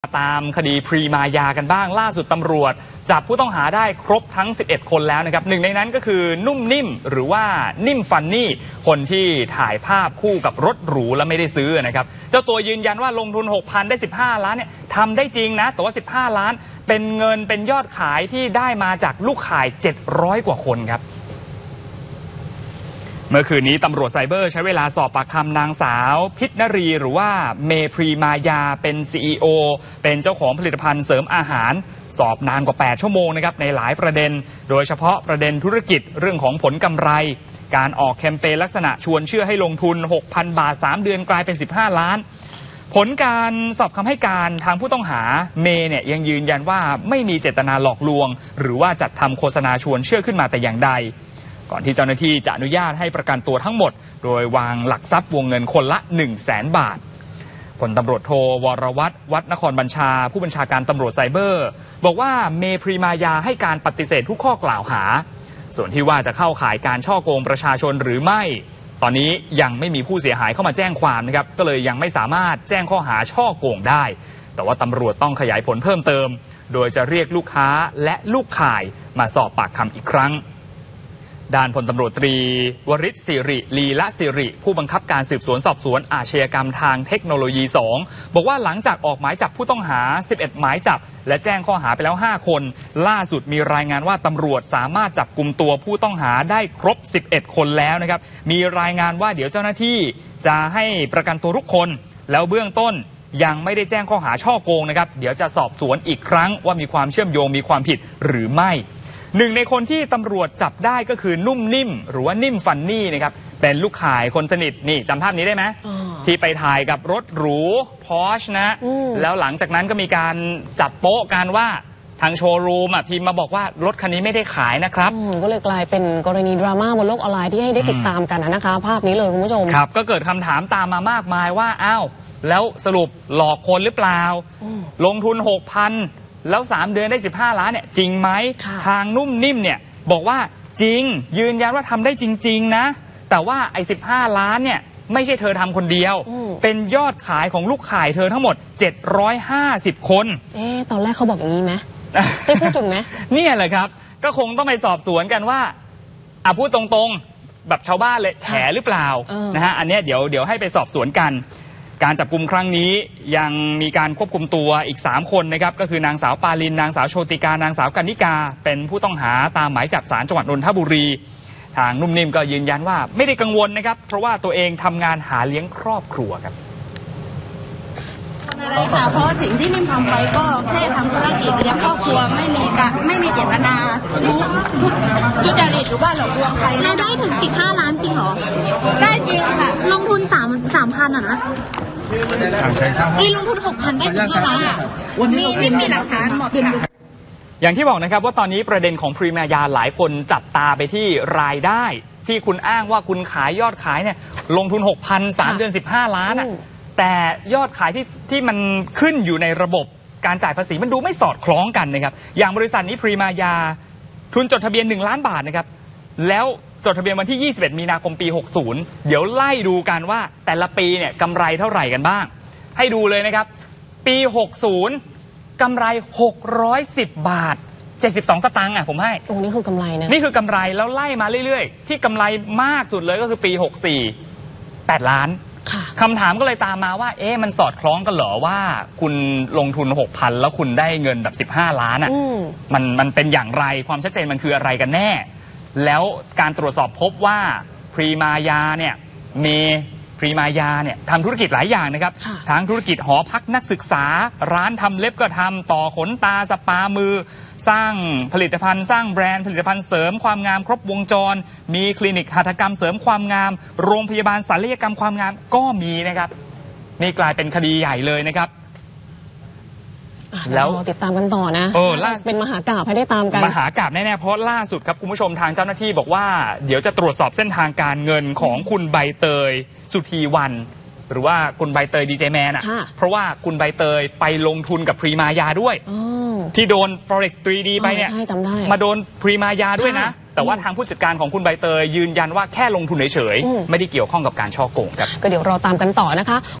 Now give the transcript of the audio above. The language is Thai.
ตามคดีพรีมายากันบ้างล่าสุดตำรวจจับผู้ต้องหาได้ครบทั้ง11คนแล้วนะครับหนึ่งในนั้นก็คือนุ่มนิ่มหรือว่านิ่มฟันนี่คนที่ถ่ายภาพคู่กับรถหรูและไม่ได้ซื้อนะครับเจ้าตัวยืนยันว่าลงทุน 6,000 ได้15ล้านเนี่ยทำได้จริงนะแต่ว่า15ล้านเป็นเงินเป็นยอดขายที่ได้มาจากลูกขาย700กว่าคนครับเมื่อคืนนี้ตำรวจไซเบอร์ใช้เวลาสอบปากคำนางสาวพิษนรีหรือว่าเมพรีมายาเป็น CEO เป็นเจ้าของผลิตภัณฑ์เสริมอาหารสอบนานกว่า8ชั่วโมงนะครับในหลายประเด็นโดยเฉพาะประเด็นธุรกิจเรื่องของผลกำไรการออกแคมเปญลักษณะชวนเชื่อให้ลงทุน 6,000 บาท3เดือนกลายเป็น15ล้านผลการสอบคำให้การทางผู้ต้องหาเมเนี่ยยังยืนยันว่าไม่มีเจตนาหลอกลวงหรือว่าจัดทำโฆษณาชวนเชื่อขึ้นมาแต่อย่างใดก่อนที่เจ้าหน้าที่จะอนุญาตให้ประกันตัวทั้งหมดโดยวางหลักทรัพย์วงเงินคนละ 100,000 บาทพลตำรวจโทวรวัฒน์วัดนครบัญชาผู้บัญชาการตำรวจไซเบอร์บอกว่าเมพรีมายาให้การปฏิเสธทุกข้อกล่าวหาส่วนที่ว่าจะเข้าข่ายการฉ้อโกงประชาชนหรือไม่ตอนนี้ยังไม่มีผู้เสียหายเข้ามาแจ้งความนะครับก็เลยยังไม่สามารถแจ้งข้อหาฉ้อโกงได้แต่ว่าตำรวจต้องขยายผลเพิ่มเติมโดยจะเรียกลูกค้าและลูกข่ายมาสอบปากคำอีกครั้งด้านพลตำรวจตรีวริศศิริลีละศิริผู้บังคับการสืบสวนสอบสวนอาชญากรรมทางเทคโนโลยี2บอกว่าหลังจากออกหมายจับผู้ต้องหา11หมายจับและแจ้งข้อหาไปแล้ว5คนล่าสุดมีรายงานว่าตำรวจสามารถจับกุมตัวผู้ต้องหาได้ครบ11คนแล้วนะครับมีรายงานว่าเดี๋ยวเจ้าหน้าที่จะให้ประกันตัวทุกคนแล้วเบื้องต้นยังไม่ได้แจ้งข้อหาฉ้อโกงนะครับเดี๋ยวจะสอบสวนอีกครั้งว่ามีความเชื่อมโยงมีความผิดหรือไม่หนึ่งในคนที่ตำรวจจับได้ก็คือนุ่มนิ่มหรือว่านิ่มฟันนี่นะครับเป็นลูกขายคนสนิทนี่จำภาพนี้ได้ไหมที่ไปถ่ายกับรถหรูพอร์ชนะแล้วหลังจากนั้นก็มีการจับโป๊ะกันว่าทางโชว์รูมพิมพ์มาบอกว่ารถคันนี้ไม่ได้ขายนะครับก็เลยกลายเป็นกรณีดราม่าบนโลกออนไลน์ที่ให้ได้ติดตามกันนะคะภาพนี้เลยคุณผู้ชมครับก็เกิดคำถามตามมามากมายว่าอ้าวแล้วสรุปหลอกคนหรือเปล่าลงทุน 6,000แล้ว3เดือนได้15ล้านเนี่ยจริงไหมทางนุ่มนิ่มเนี่ยบอกว่าจริงยืนยันว่าทำได้จริงๆนะแต่ว่าไอ้15ล้านเนี่ยไม่ใช่เธอทำคนเดียวเป็นยอดขายของลูกขายเธอทั้งหมด750คนตอนแรกเขาบอกอย่างนี้ไหมได้พูดถึงไหมเนี่ยแหละครับก็คงต้องไปสอบสวนกันว่าพูดตรงๆแบบชาวบ้านเลยแถหรือเปล่านะฮะอันนี้เดี๋ยวให้ไปสอบสวนกันการจับกุมครั้งนี้ยังมีการควบคุมตัวอีก3คนนะครับก็คือนางสาวปาลินนางสาวโชติกานางสาวกนิกาเป็นผู้ต้องหาตามหมายจับศาลจังหวัดนนทบุรีทางนุ่มนิ่มก็ยืนยันว่าไม่ได้กังวลนะครับเพราะว่าตัวเองทำงานหาเลี้ยงครอบครัวครับอะไรค่ะเพราะสิ่งที่นิ่มทำไปก็แค่ทำธุรกิจเลี้ยงครอบครัวไม่มีเจตนาทุจริตหรือว่าหลอกลวงใครเราได้ถึง15ล้านจริงเหรอได้จริงค่ะลงทุน3,000อ่ะนะมีลงทุน 6,000 ได้15ล้านมีหลักฐานหมดค่ะอย่างที่บอกนะครับว่าตอนนี้ประเด็นของพรีมายาหลายคนจับตาไปที่รายได้ที่คุณอ้างว่าคุณขายยอดขายเนี่ยลงทุน 6,000 3เดือน15ล้านอ่ะแต่ยอดขายที่มันขึ้นอยู่ในระบบการจ่ายภาษีมันดูไม่สอดคล้องกันนะครับอย่างบริษัทนี้พรีมายาทุนจดทะเบียน1ล้านบาทนะครับแล้วจดทะเบียนวันที่21มีนาคมปี60เดี๋ยวไล่ดูกันว่าแต่ละปีเนี่ยกำไรเท่าไหร่กันบ้างให้ดูเลยนะครับปี60กำไร610บาท72สตางค์ผมให้นี่คือกำไรนะนี่คือกำไรแล้วไล่มาเรื่อยๆที่กำไรมากสุดเลยก็คือปี64 8ล้านคำถามก็เลยตามมาว่ามันสอดคล้องกันเหรอว่าคุณลงทุน 6,000 แล้วคุณได้เงินแบบ15ล้านมันเป็นอย่างไรความชัดเจนมันคืออะไรกันแน่แล้วการตรวจสอบพบว่าพรีมายาเนี่ยพรีมายาเนี่ยทำธุรกิจหลายอย่างนะครับทั้งธุรกิจหอพักนักศึกษาร้านทำเล็บก็ทำต่อขนตาสปามือสร้างผลิตภัณฑ์สร้างแบรนด์ผลิตภัณฑ์เสริมความงามครบวงจรมีคลินิกหัตถกรรมเสริมความงามโรงพยาบาลศัลยกรรมความงามก็มีนะครับนี่กลายเป็นคดีใหญ่เลยนะครับแล้วติดตามกันต่อนะเป็นมหากาพย์ให้ได้ตามกันมหากาพย์แน่ๆเพราะล่าสุดครับคุณผู้ชมทางเจ้าหน้าที่บอกว่าเดี๋ยวจะตรวจสอบเส้นทางการเงินของคุณใบเตยสุธีวรรณหรือว่าคุณใบเตยดีเจแมนเพราะว่าคุณใบเตยไปลงทุนกับพรีมายาด้วยที่โดน Forex 3D ไปเนี่ยมาโดนพรีมายาด้วยนะแต่ว่าทางผู้จัดการของคุณใบเตยยืนยันว่าแค่ลงทุนเฉยๆไม่ได้เกี่ยวข้องกับการฉ้อโกงครับก็เดี๋ยวรอตามกันต่อนะคะ